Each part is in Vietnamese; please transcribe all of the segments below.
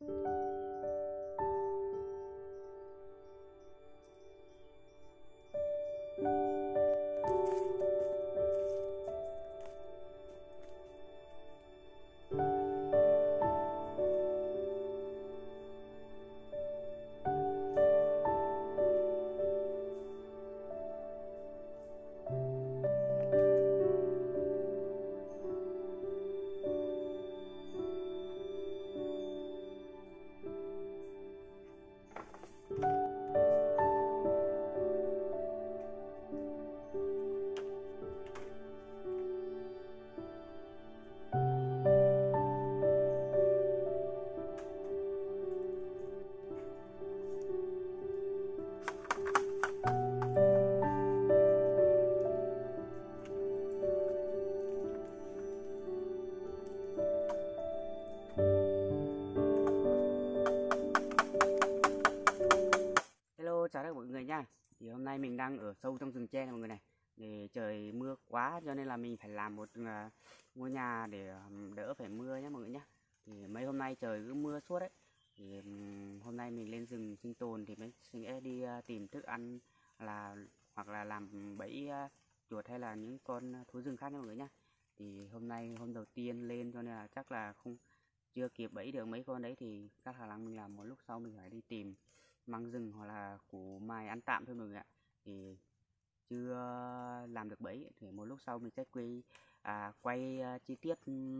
Chào tất cả mọi người nha. Thì hôm nay mình đang ở sâu trong rừng tre này mọi người này. Để trời mưa quá cho nên là mình phải làm một ngôi nhà để đỡ phải mưa nhé mọi người nhé. Thì mấy hôm nay trời cứ mưa suốt đấy. Thì hôm nay mình lên rừng sinh tồn thì mình sẽ đi tìm thức ăn hoặc là làm bẫy chuột hay là những con thú rừng khác nha mọi người nhé. Thì hôm nay hôm đầu tiên lên cho nên là chắc là chưa kịp bẫy được mấy con đấy, thì các khả năng mình làm một lúc sau mình phải đi tìm măng rừng hoặc là củ mài ăn tạm thôi mọi người ạ. Thì chưa làm được bẫy, thì một lúc sau mình sẽ quay chi tiết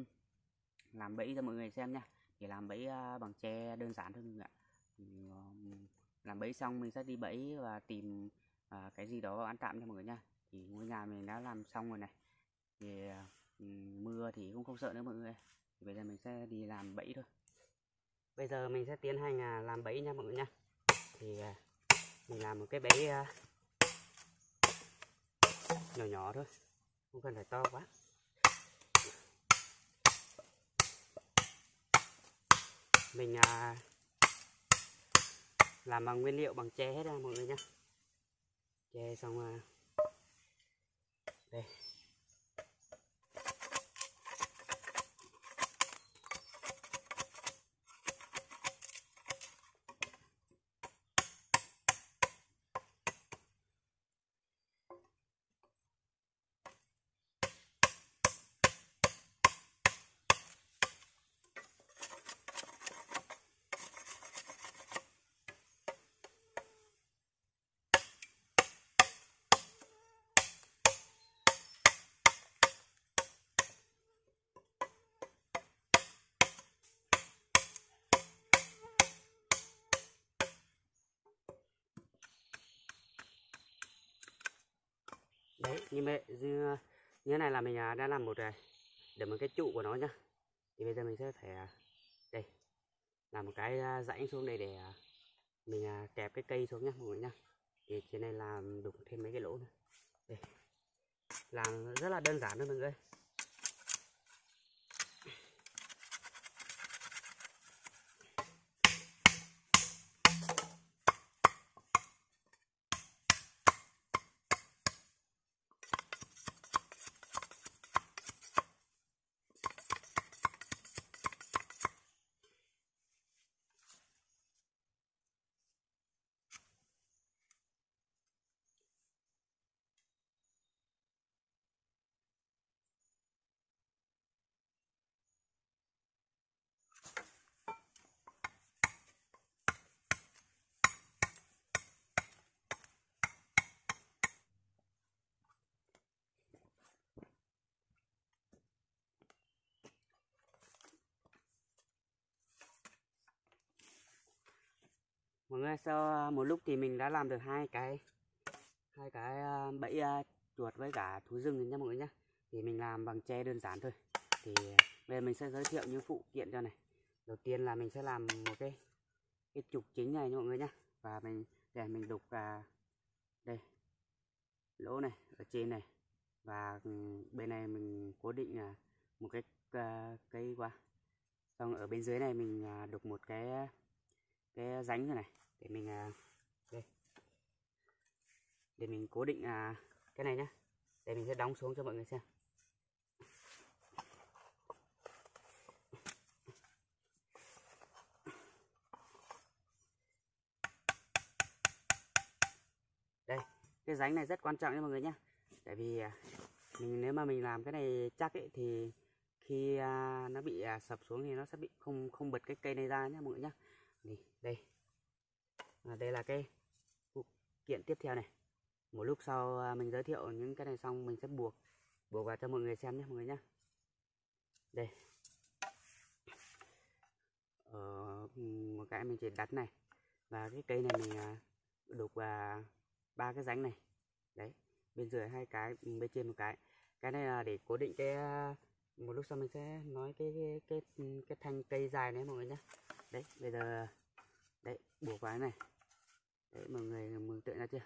làm bẫy cho mọi người xem nha. Thì làm bẫy bằng tre đơn giản thôi mọi người ạ. Thì, làm bẫy xong mình sẽ đi bẫy và tìm cái gì đó ăn tạm cho mọi người nha. Thì ngôi nhà mình đã làm xong rồi này. Thì mưa thì cũng không sợ nữa mọi người. Thì bây giờ mình sẽ đi làm bẫy thôi. Bây giờ mình sẽ tiến hành làm bẫy nha mọi người nha. Thì mình làm một cái bẫy nhỏ nhỏ thôi, không cần phải to quá. Mình làm bằng nguyên liệu bằng tre hết ra mọi người nhé. Tre xong đây. Đấy, như thế này là mình đã làm được một cái trụ của nó nhá. Thì bây giờ mình sẽ phải đây làm một cái rãnh xuống đây để mình kẹp cái cây xuống nhá mọi người nhá. Thì trên này làm đục thêm mấy cái lỗ nữa. Đây. Làm rất là đơn giản thôi mọi người. Mọi người, sau một lúc thì mình đã làm được hai cái bẫy chuột với cả thú rừng nha mọi người nhé. Thì mình làm bằng tre đơn giản thôi. Thì bây giờ mình sẽ giới thiệu những phụ kiện cho này. Đầu tiên là mình sẽ làm một cái trục chính này nha mọi người nhé. Và mình đục đây lỗ này ở trên này, và bên này mình cố định một cái cây qua. Xong ở bên dưới này mình đục một cái rãnh rồi này để mình đây để mình cố định cái này nhá. Để mình sẽ đóng xuống cho mọi người xem. cái rãnh này rất quan trọng nha mọi người nhé. Tại vì nếu mà mình làm cái này chắc ấy, thì khi nó bị sập xuống thì nó sẽ bị không bật cái cây này ra nhé mọi người nhé. Đây đây là cái phụ kiện tiếp theo này. Một lúc sau mình giới thiệu những cái này xong mình sẽ buộc vào cho mọi người xem nhé mọi người nhé. Đây một cái mình chỉ đặt này, và cái cây này mình đục vào 3 cái rãnh này. Đấy, bên dưới 2 cái, bên trên 1 cái. Cái này là để cố định cái một lúc sau mình sẽ nói cái thanh cây dài này mọi người nhé. Đấy, bây giờ đấy buộc vào cái này. Đấy, mọi người mường tượng ra chưa?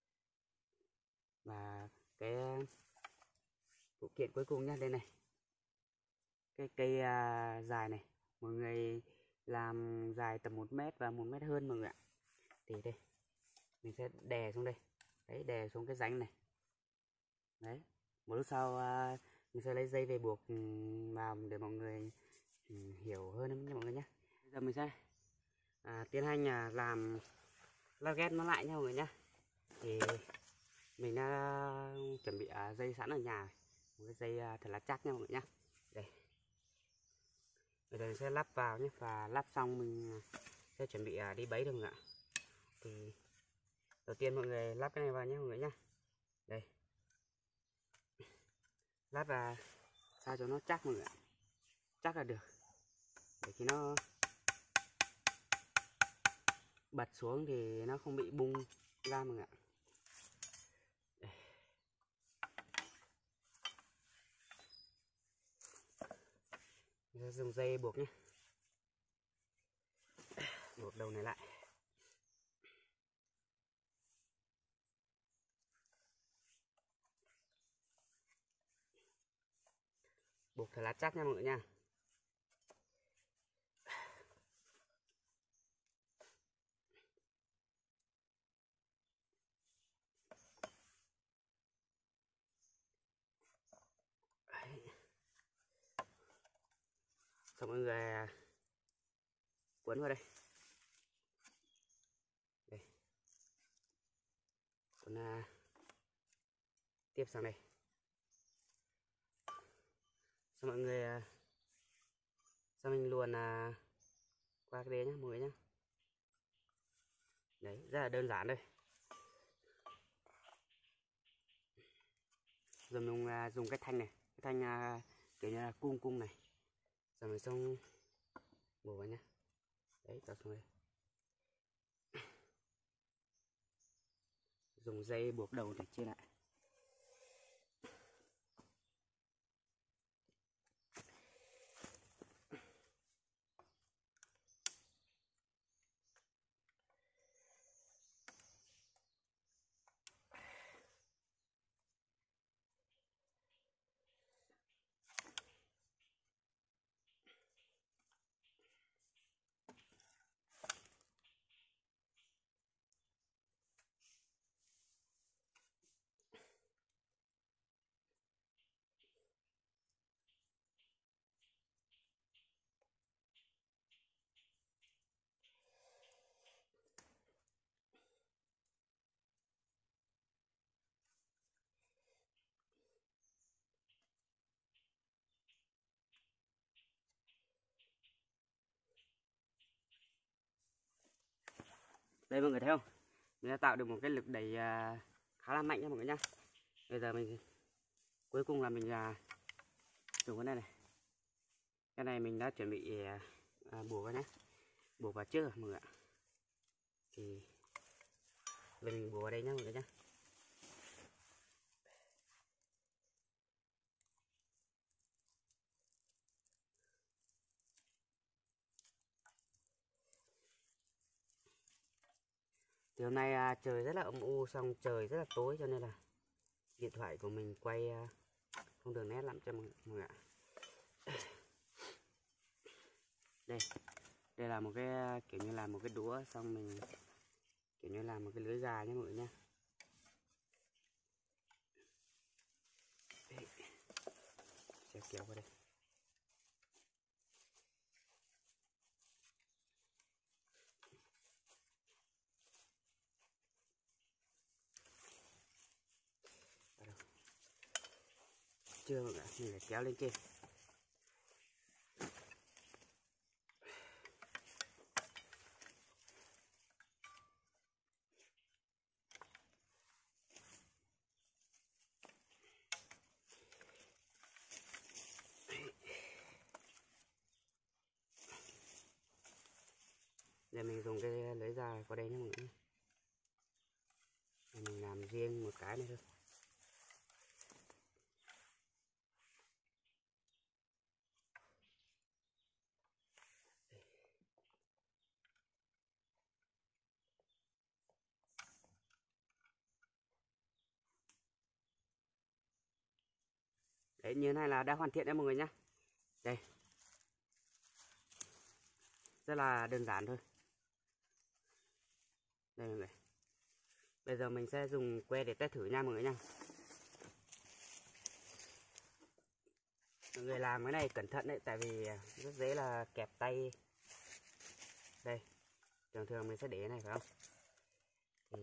Và cái phụ kiện cuối cùng nhé, đây này, cái cây dài này, mọi người làm dài tầm 1 mét và 1 mét hơn mọi người ạ. Thì đây mình sẽ đè xuống đây, đấy, đè xuống cái rãnh này. Đấy, một lúc sau mình sẽ lấy dây về buộc vào để mọi người hiểu hơn nha mọi người nhé. Bây giờ mình sẽ tiến hành làm lắp ghép nó lại nha mọi người nhé. Thì mình đã chuẩn bị dây sẵn ở nhà, một cái dây thật là chắc nha mọi người nhé. Đây, bây giờ mình sẽ lắp vào nhé, và lắp xong mình sẽ chuẩn bị đi bẫy được ạ. Thì đầu tiên mọi người lắp cái này vào nhé mọi người nhé. Đây, lắp vào sao cho nó chắc mọi người ạ, chắc là được, để khi nó bật xuống thì nó không bị bung ra mọi người ạ. Mình sẽ dùng dây buộc nhé, buộc đầu này lại. Buộc thật là chắc nha mọi người nha. Xong mọi người cuốn vào đây. Đây, cuốn tiếp sang đây. Xong mọi người xong mình luồn qua cái đấy nhé mọi người nhé. Đấy, rất là đơn giản đây. Rồi mình dùng cái thanh này, cái thanh kiểu như là cung này. Rồi mình xong buộc vào nhé. Đấy, cho xuống đây. Dùng dây buộc đầu để chia lại. Đây mọi người thấy không? Mình đã tạo được một cái lực đẩy khá là mạnh nha mọi người nhá. Bây giờ mình cuối cùng là mình dùng cái này này. Cái này mình đã chuẩn bị buộc vào nhé. Buộc vào trước rồi mọi người ạ. Thì mình buộc vào đây nhá mọi người nhá. Thì hôm nay trời rất là âm u, xong trời rất là tối cho nên là điện thoại của mình quay không được nét lắm cho mọi người ạ. Đây là một cái kiểu như là một cái đũa, xong mình kiểu như là một cái lưới gà nhé mọi người nhé. Sẽ kéo vào đây. chưa mọi người, mình phải kéo lên trên. Giờ mình dùng cái lưới dài qua đây nhé mọi người. Mình làm riêng một cái này thôi. Đấy, như thế này là đã hoàn thiện đấy mọi người nhé. Đây, rất là đơn giản thôi. Đây mọi người. Bây giờ mình sẽ dùng que để test thử nha mọi người nha. Mọi người làm cái này cẩn thận đấy, tại vì rất dễ là kẹp tay. Đây, thường thường mình sẽ để cái này phải không? Thì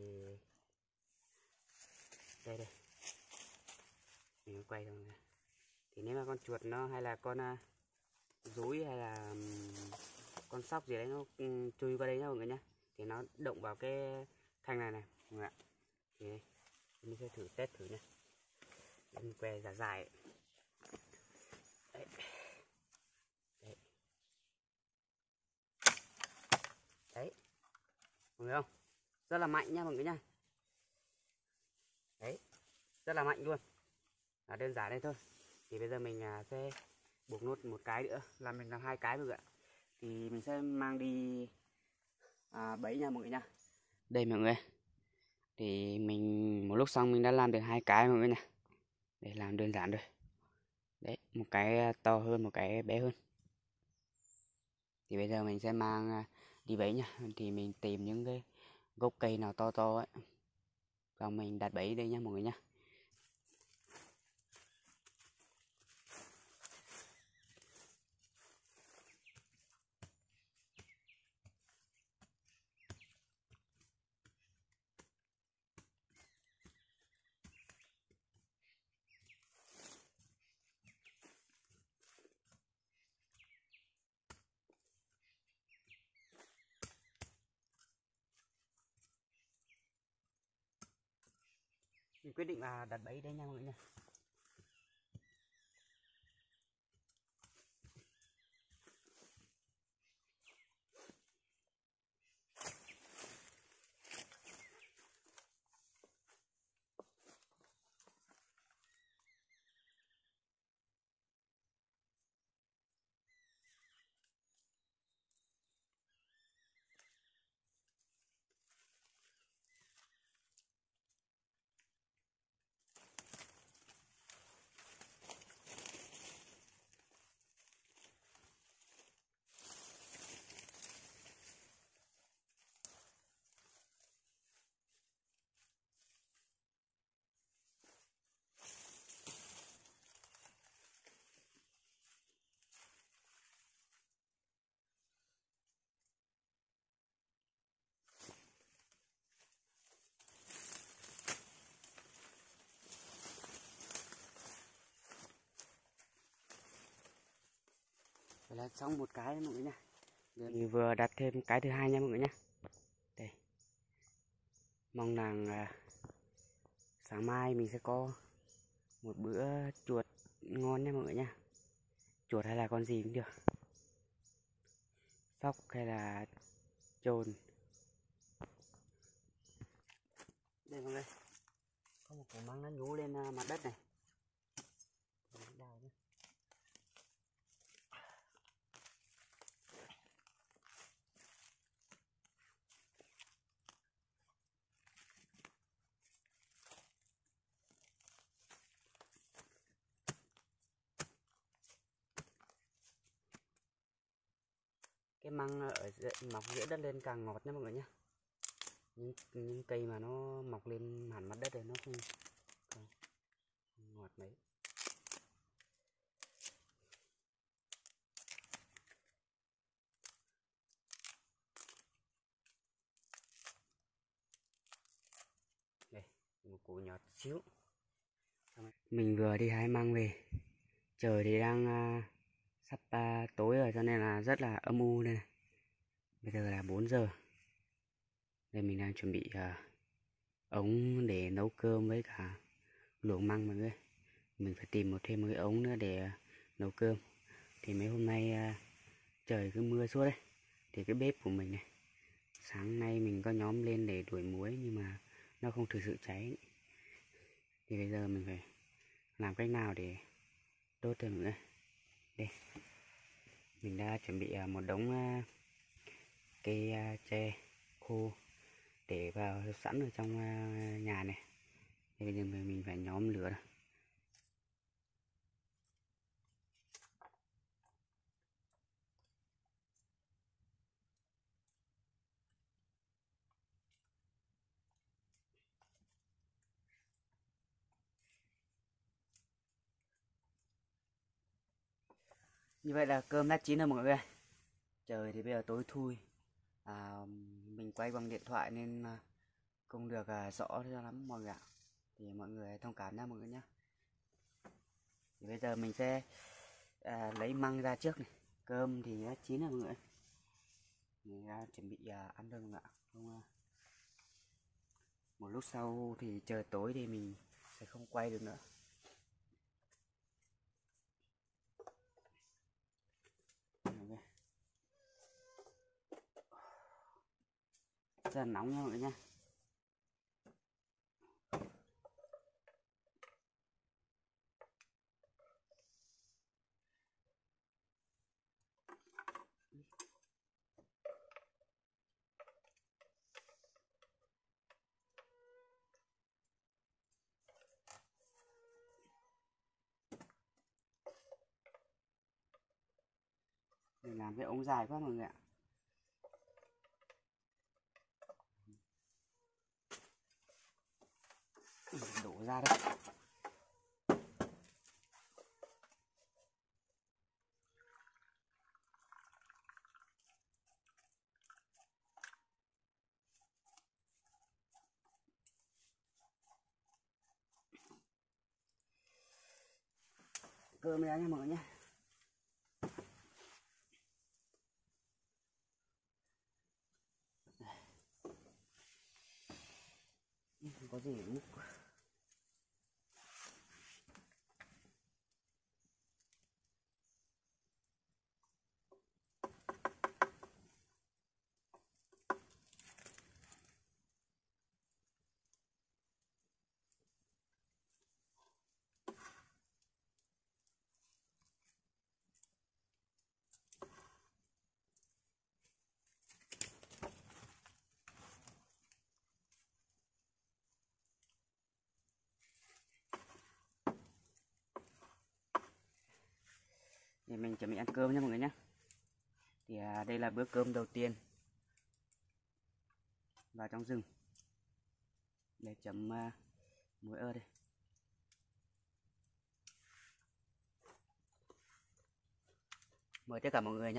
đây, mình quay xong rồi. Thì nếu mà con chuột nó hay là con rúi hay là con sóc gì đấy nó chui qua đây nha mọi người nhá, thì nó động vào cái thanh này này mọi người ạ. Thì đây, mình sẽ thử test thử nha. Mình que giả dài đấy. Đấy. Đấy, mọi người không, rất là mạnh nha mọi người nha. Đấy, rất là mạnh luôn, là đơn giản đây thôi. Thì bây giờ mình sẽ buộc nốt một cái nữa, là mình làm hai cái mọi người ạ. Thì mình sẽ mang đi bẫy nha mọi người nha. Đây mọi người, thì mình một lúc xong mình đã làm được hai cái mọi người nha. Để làm đơn giản rồi. Đấy, một cái to hơn, một cái bé hơn. Thì bây giờ mình sẽ mang đi bẫy nha. Thì mình tìm những cái gốc cây nào to to ấy, và mình đặt bẫy đây nha mọi người nha. Mình quyết định là đặt bẫy đây nha mọi người nha. Vậy là xong một cái mọi người nha. Thì vừa đặt thêm cái thứ hai nha mọi người nha. Đây, mong rằng sáng mai mình sẽ có một bữa chuột ngon nha mọi người nha. Chuột hay là con gì cũng được, sóc hay là chồn. Đây mọi người, có một củ măng nó nhú lên mặt đất này. Cái măng ở mọc giữa đất lên càng ngọt nha mọi người nhé. Những cây mà nó mọc lên hẳn mặt đất rồi nó không ngọt mấy. Đây, một củ nhỏ xíu. Mình vừa đi hái măng về, trời thì đang sắp tối rồi cho nên là rất là âm u đây này. Bây giờ là 4 giờ. Đây mình đang chuẩn bị ống để nấu cơm với cả luộc măng mọi người. Mình phải tìm thêm một cái ống nữa để nấu cơm. Thì mấy hôm nay trời cứ mưa suốt đấy. Thì cái bếp của mình này, sáng nay mình có nhóm lên để đuổi muối nhưng mà nó không thực sự cháy. Thì bây giờ mình phải làm cách nào để đốt thêm nữa. Đây, mình đã chuẩn bị một đống cây tre khô để vào sẵn ở trong nhà này. Thì bây giờ mình phải nhóm lửa rồi. Như vậy là cơm đã chín rồi mọi người. Trời thì bây giờ tối thui. Mình quay bằng điện thoại nên không được rõ cho lắm mọi người ạ. Thì mọi người thông cảm nha mọi người nhé. Thì bây giờ mình sẽ lấy măng ra trước này. Cơm thì đã chín rồi mọi người. Mình đã chuẩn bị ăn rồi mọi người ạ. Không, một lúc sau thì trời tối thì mình sẽ không quay được nữa. Rất là nóng nha mọi người nhé. Mình làm cái ống dài quá mọi người ạ. Đổ ra đây. Cơm ra nha mọi người nhé. Không có gì để múc. Thì mình chuẩn bị ăn cơm nha mọi người nhé. Thì đây là bữa cơm đầu tiên vào trong rừng. Để chấm muối ớt đây. Mời tất cả mọi người nhé.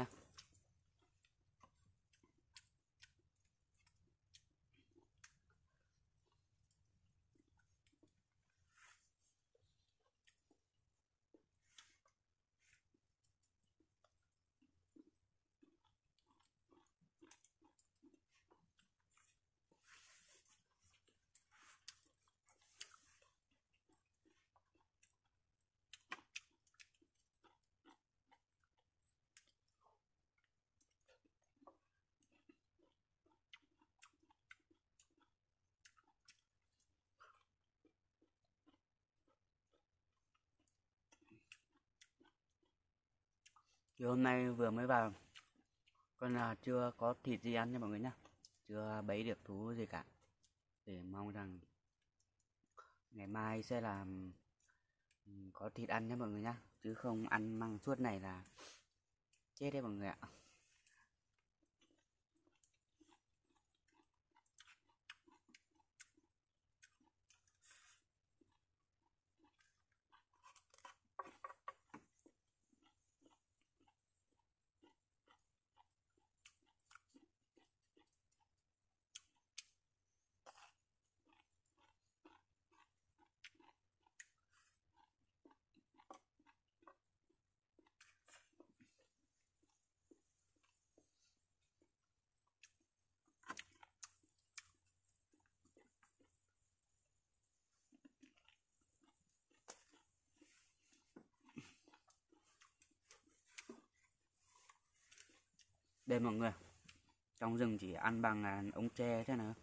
Thì hôm nay vừa mới vào, con chưa có thịt gì ăn nha mọi người nhé. Chưa bấy được thú gì cả. Để mong rằng ngày mai sẽ là có thịt ăn nhé mọi người nhé. Chứ không ăn măng suốt này là chết đấy mọi người ạ. Đây mọi người, trong rừng chỉ ăn bằng ống tre thế nào.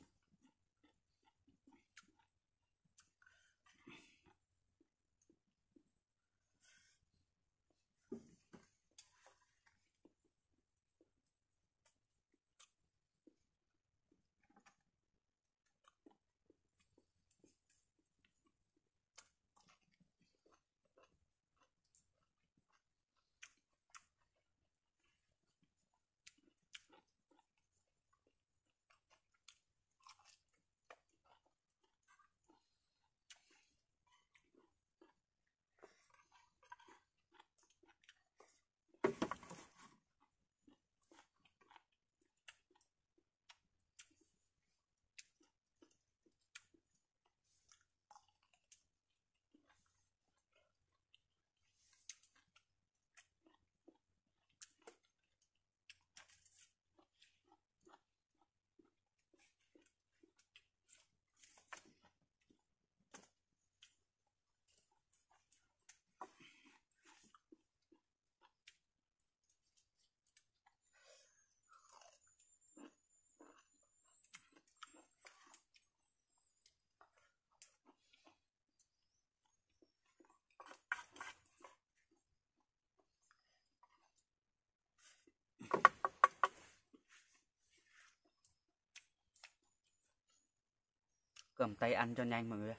Cầm tay ăn cho nhanh mọi người.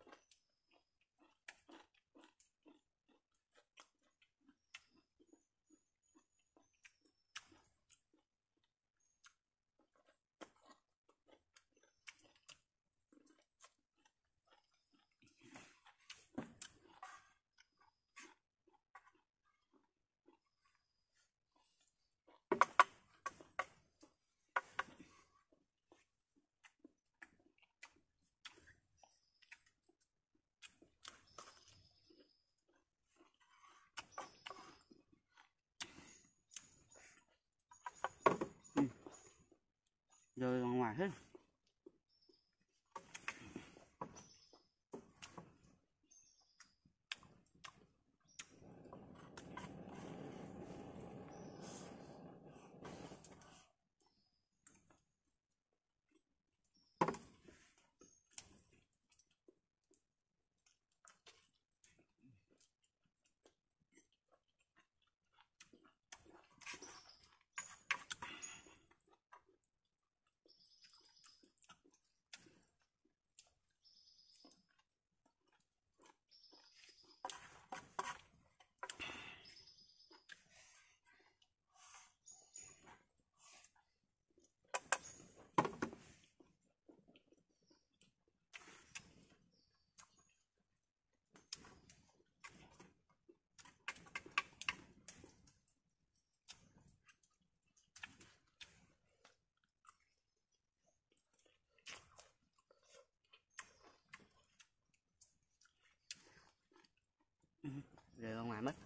Rồi ra ngoài hết. Rồi ra ngoài mất.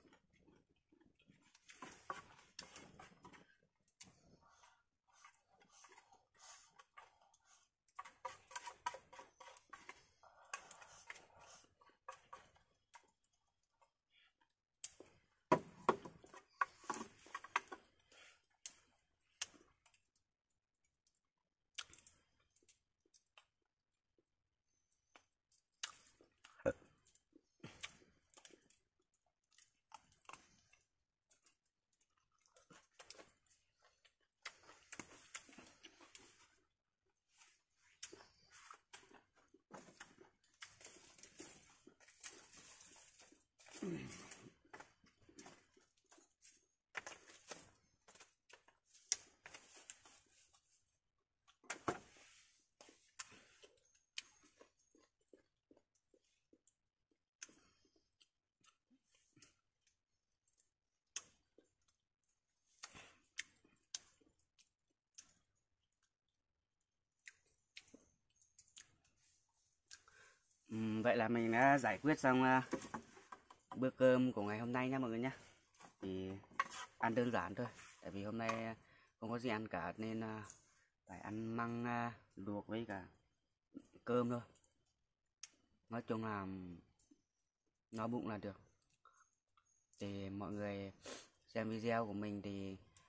Vậy là mình đã giải quyết xong bữa cơm của ngày hôm nay nha mọi người nhé. Thì ăn đơn giản thôi, tại vì hôm nay không có gì ăn cả nên phải ăn măng luộc với cả cơm thôi. Nói chung là no bụng là được. Thì mọi người xem video của mình thì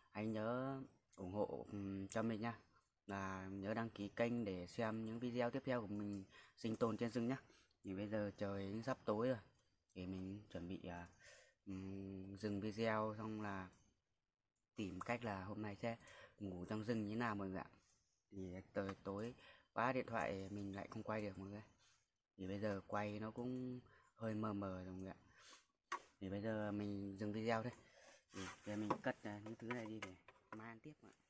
hãy nhớ ủng hộ cho mình nha, là nhớ đăng ký kênh để xem những video tiếp theo của mình sinh tồn trên rừng nhá. Thì bây giờ trời sắp tối rồi thì mình chuẩn bị dừng video, xong là tìm cách là hôm nay sẽ ngủ trong rừng như nào mọi người ạ. Thì tối quá điện thoại mình lại không quay được mọi người, thì bây giờ quay nó cũng hơi mờ mờ rồi mọi người ạ. Thì bây giờ mình dừng video thôi, để mình cất những thứ này đi để mai ăn tiếp ạ.